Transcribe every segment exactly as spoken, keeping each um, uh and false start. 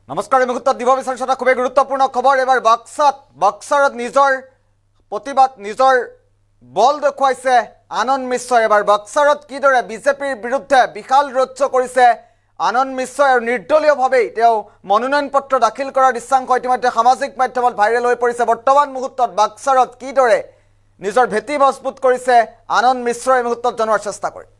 नमस्कार मुहूर्त দিব বিচাৰিছো এটা খুব গুৰুত্বপূৰ্ণ খবৰ এবাৰ বাক্সাত বাক্সাৰত নিজৰ প্ৰতিবাদ নিজৰ বল দেখুৱাইছে আনন্দ মিশ্ৰ এবাৰ বাক্সাৰত কিদৰে বিজেপিৰ বিৰুদ্ধে বিশাল ৰোড কৰিছে আনন্দ মিশ্ৰ আৰু নিৰ্দলীয়ভাৱে তেওঁ মনোনয়ন পত্ৰ দাখিল কৰাৰ দৃশ্যাংশ ইতিমধ্যে সামাজিক মাধ্যমত ভাইৰেল হৈ পৰিছে বৰ্তমান মুহূৰ্তত বাক্সাৰত কিদৰে নিজৰ ভেটি মজবুত কৰিছে আনন্দ মিশ্ৰ এই মুহূৰ্তত জনোৱাৰ চেষ্টা কৰে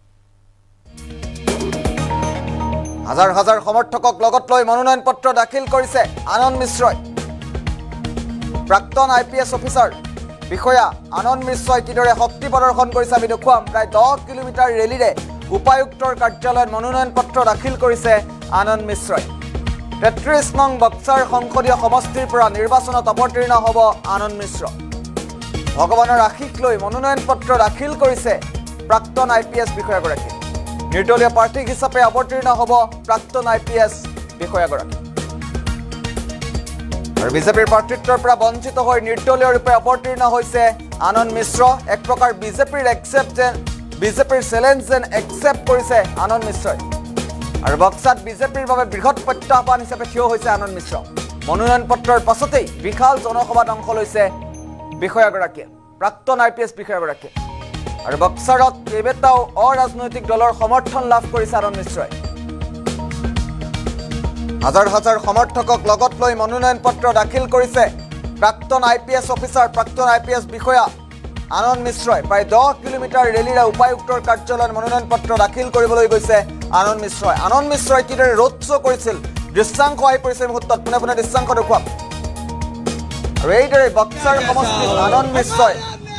হাজাৰ হাজাৰ সমৰ্থকক লগত লৈ মনোনয়ন পত্ৰ দাখিল কৰিছে আনন্দ মিশ্ৰই প্ৰাক্তন আইপিএছ অফিচাৰ বিষয়া আনন্দ মিশ্ৰই কিদৰে শক্তি প্ৰদৰ্শন কৰিছে আমি দেখুৱাম প্ৰায় দহ কিলোমিটাৰ ৰেলীৰে উপায়ুক্তৰ কাৰ্যালয়ত মনোনয়ন পত্ৰ দাখিল কৰিছে আনন্দ মিশ্ৰই তেত্ৰিশ নং বক্সাৰ সংসদীয় সমষ্টিৰ পৰা নিৰ্বাচনত অৱতীৰ্ণ হ'ব আনন্দ মিশ্ৰ ভগৱানৰ আশীষ লৈ মনোনয়ন পত্ৰ দাখিল কৰিছে প্ৰাক্তন আইপিএছ বিষয়াগৰাকী নিৰ্দলীয় প্ৰাৰ্থী হিচাপে অৱতীৰ্ণ হ'ব প্ৰাক্তন আইপিএছ বিষয়াগৰাকী আৰু বিজেপিৰ প্ৰাৰ্থিত্বৰ পৰা বঞ্চিত হৈ নিৰ্দলীয় ৰূপে অৱতীৰ্ণ হৈছে আনন্দ মিশ্ৰ এক প্ৰকাৰ বিজেপিৰ একচেপ্ট যেন বিজেপিৰ চেলেঞ্জ যেন একচেপ্ট কৰিছে আনন্দ মিশ্ৰই আৰু বক্সাত বিজেপিৰ বাবে বৃহৎ প্ৰত্যাহ্বান হিচাপে থিয় হৈছে আনন্দ মিশ্ৰ মনোনয়ন পত্ৰৰ পাছতেই বিশাল জনসভাত অংশ লৈছে বিষয়াগৰাকীয়ে প্ৰাক্তন আইপিএছ বিষয়াগৰাকীয়ে আৰু বক্সাৰত কেইবাটাও অৰাজনৈতিক দলৰ সমৰ্থন লাভ কৰিছে আনন্দ মিশ্ৰই হাজাৰ হাজাৰ সমৰ্থকক লগত লৈ মনোনয়ন পত্ৰ দাখিল কৰিছে প্ৰাক্তন আইপিএছ অফিচাৰ প্ৰাক্তন আইপিএছ বিষয়া আনন্দ মিশ্ৰই প্ৰায় দহ কিলোমিটাৰ ৰেলীৰে উপায়ুক্তৰ কাৰ্যালয়ত মনোনয়ন পত্ৰ দাখিল কৰিবলৈ গৈছে আনন্দ মিশ্ৰই আনন্দ মিশ্ৰই কিদৰে ৰোড শ্ব' কৰিছিল দৃশ্যাংশ আহি পৰিছে মুহূৰ্তত পোনে পোনে দৃশ্যাংশ দেখুৱাম আৰু এইদৰে বক্সাৰ সমষ্টিত আনন্দ মিশ্ৰই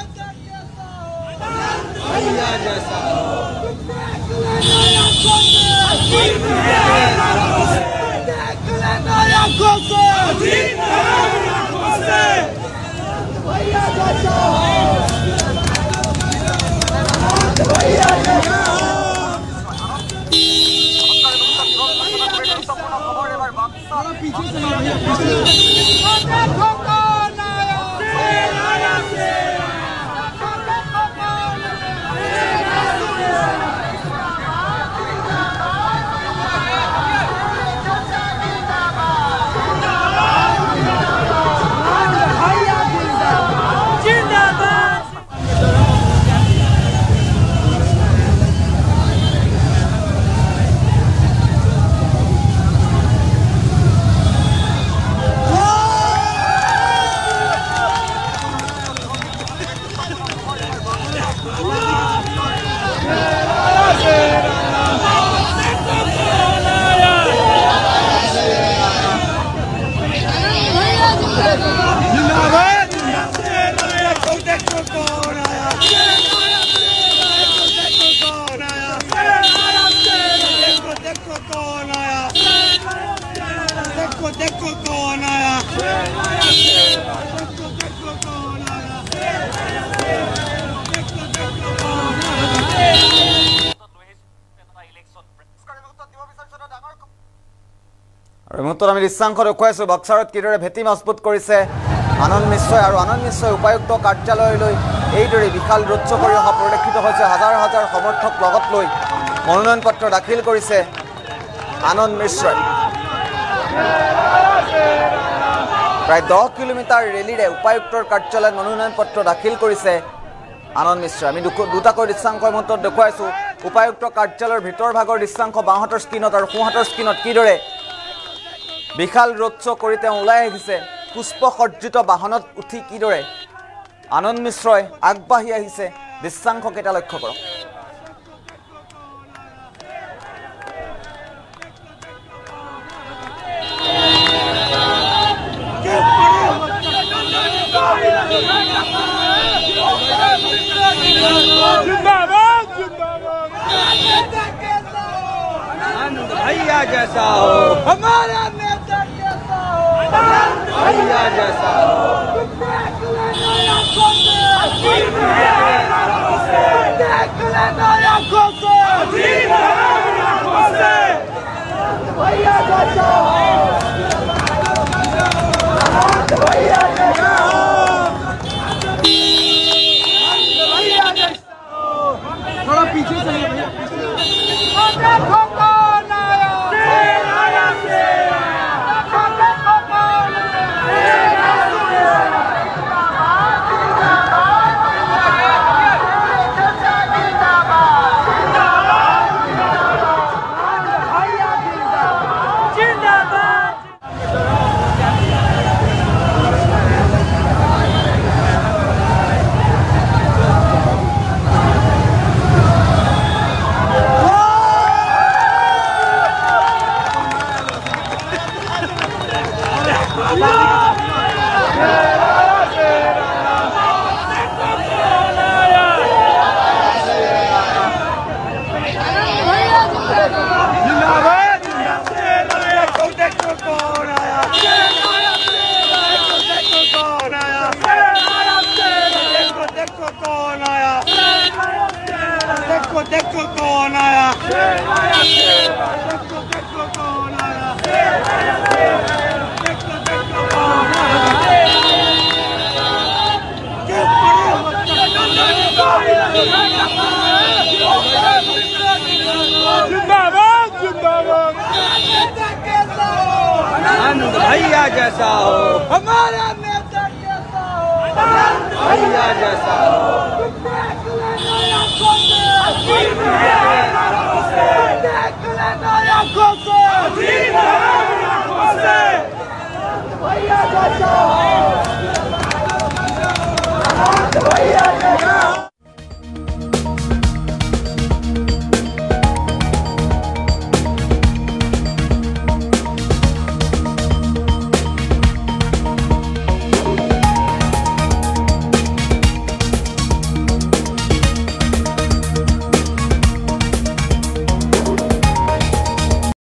আমি দৃশ্যাংশ দেখুৱাইছো বক্সাৰত কিদৰে ভেটি মজবুত কৰিছে আনন্দ মিশ্ৰই আৰু আনন্দ মিশ্ৰই উপায়ুক্ত কাৰ্যালয়লৈ এইদৰে বিশাল ৰোড শ্ব' কৰি অহা পৰিলক্ষিত হৈছে হাজাৰ হাজাৰ সমৰ্থক লগত লৈ মনোনয়ন পত্ৰ দাখিল কৰিছে আনন্দ মিশ্ৰই প্ৰায় দহ কিলোমিটাৰ ৰেলীৰে উপায়ুক্তৰ কাৰ্যালয়ত মনোনয়ন পত্ৰ দাখিল কৰিছে আনন্দ মিশ্ৰ আমি দুটাকৈ দৃশ্যাংশ মুহূৰ্তত দেখুৱাইছো উপায়ুক্ত কাৰ্যালয়ৰ ভিতৰ ভাগৰ দৃশ্যাংশ বাওঁহাতৰ স্ক্ৰীণত আৰু সোঁহাতৰ স্ক্ৰীণত কিদৰে বিশাল ৰোড শ্ব' কৰি তেওঁ ওলাই আহিছে পুষ্পসজ্জিত বাহনত উঠি কিদৰে আনন্দ মিশ্ৰই আগবাঢ়ি আহিছে দৃশ্যাংশকেইটা লক্ষ্য কৰক भैया जैसा हो हमारा नेता जैसा हो भैया जैसा हो भैया जैसा थोड़ा पीछे चलिए भैया देखो देखो कौन आया, देखो देखो कौन आया, देखो देखो कौन आया। जिंदाबाद जिंदाबाद, आनंद भैया जैसा हो, हमारा नेता जैसा हो, भैया जैसा हो। देख लेना आंखों से,